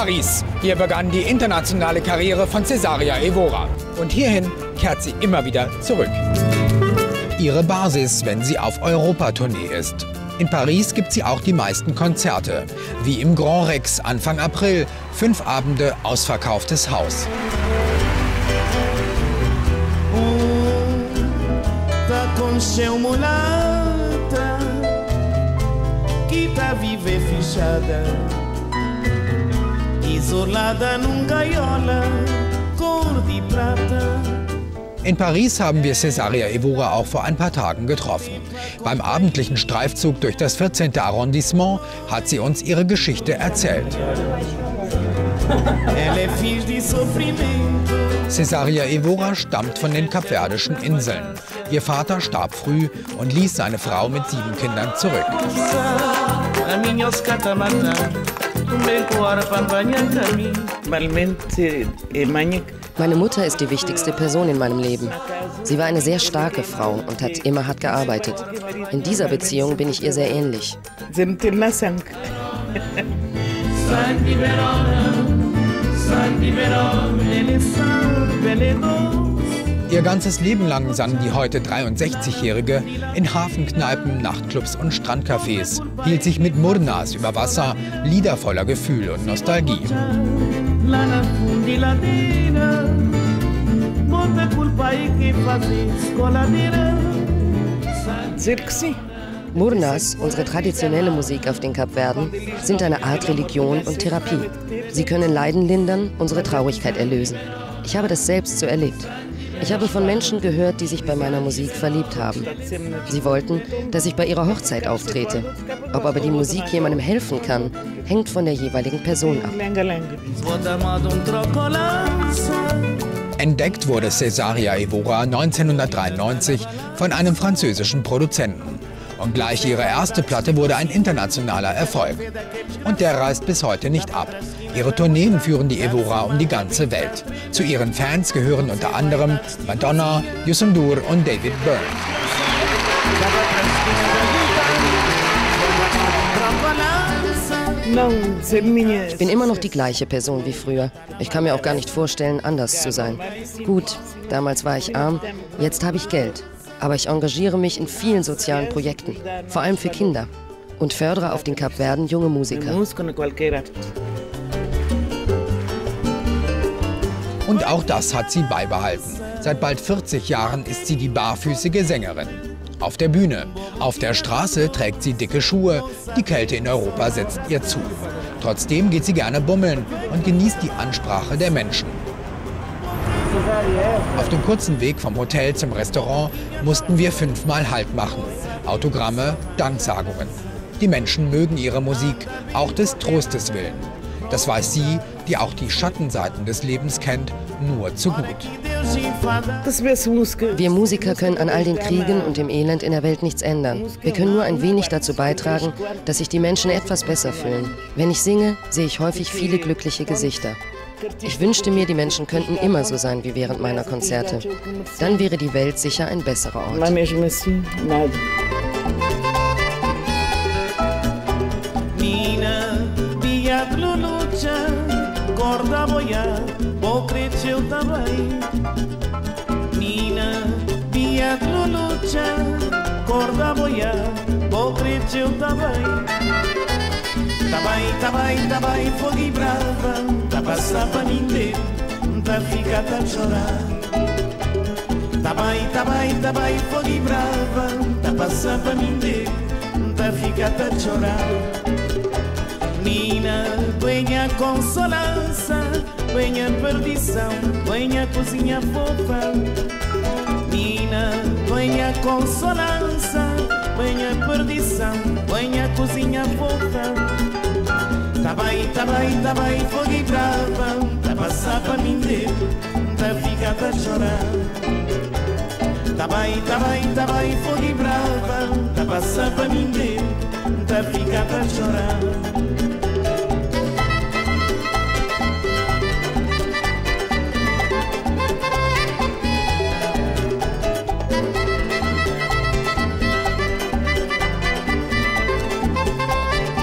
Paris. Hier begann die internationale Karriere von Cesaria Evora. Und hierhin kehrt sie immer wieder zurück. Ihre Basis, wenn sie auf Europatournee ist. In Paris gibt sie auch die meisten Konzerte. Wie im Grand Rex Anfang April. 5 Abende, ausverkauftes Haus. In Paris haben wir Cesaria Evora auch vor ein paar Tagen getroffen. Beim abendlichen Streifzug durch das 14. Arrondissement hat sie uns ihre Geschichte erzählt. Cesaria Evora stammt von den Kapverdischen Inseln. Ihr Vater starb früh und ließ seine Frau mit 7 Kindern zurück. Meine Mutter ist die wichtigste Person in meinem Leben. Sie war eine sehr starke Frau und hat immer hart gearbeitet. In dieser Beziehung bin ich ihr sehr ähnlich. Ihr ganzes Leben lang sang die heute 63-Jährige in Hafenkneipen, Nachtclubs und Strandcafés, hielt sich mit Murnas über Wasser, Lieder voller Gefühl und Nostalgie. Murnas, unsere traditionelle Musik auf den Kapverden, sind eine Art Religion und Therapie. Sie können Leiden lindern, unsere Traurigkeit erlösen. Ich habe das selbst so erlebt. Ich habe von Menschen gehört, die sich bei meiner Musik verliebt haben. Sie wollten, dass ich bei ihrer Hochzeit auftrete. Ob aber die Musik jemandem helfen kann, hängt von der jeweiligen Person ab. Entdeckt wurde Cesaria Evora 1993 von einem französischen Produzenten. Und gleich ihre erste Platte wurde ein internationaler Erfolg. Und der reißt bis heute nicht ab. Ihre Tourneen führen die Evora um die ganze Welt. Zu ihren Fans gehören unter anderem Madonna, Youssou N'Dour und David Byrne. Ich bin immer noch die gleiche Person wie früher. Ich kann mir auch gar nicht vorstellen, anders zu sein. Gut, damals war ich arm, jetzt habe ich Geld. Aber ich engagiere mich in vielen sozialen Projekten, vor allem für Kinder, und fördere auf den Kapverden junge Musiker. Und auch das hat sie beibehalten. Seit bald 40 Jahren ist sie die barfüßige Sängerin. Auf der Bühne, auf der Straße trägt sie dicke Schuhe, die Kälte in Europa setzt ihr zu. Trotzdem geht sie gerne bummeln und genießt die Ansprache der Menschen. Auf dem kurzen Weg vom Hotel zum Restaurant mussten wir 5-mal Halt machen. Autogramme, Danksagungen. Die Menschen mögen ihre Musik, auch des Trostes willen. Das weiß sie, die auch die Schattenseiten des Lebens kennt, nur zu gut. Wir Musiker können an all den Kriegen und dem Elend in der Welt nichts ändern. Wir können nur ein wenig dazu beitragen, dass sich die Menschen etwas besser fühlen. Wenn ich singe, sehe ich häufig viele glückliche Gesichter. Ich wünschte mir, die Menschen könnten immer so sein wie während meiner Konzerte. Dann wäre die Welt sicher ein besserer Ort. Tá bem, fogo e brava, tá passar pra mim ver, tá ficar a chorar. Tá bem, fogo e brava, tá passar pra mim ver, tá ficar a chorar. Nina, venha consolança, venha perdição, venha cozinha fofa. Nina, venha consolança, venha perdição, venha cozinha fofa. Tá bem, fogo e brava, tá passar pra mim ver, tá ficar a chorar. Tá bem, fogo e brava, tá passar pra mim ver, tá ficar a chorar.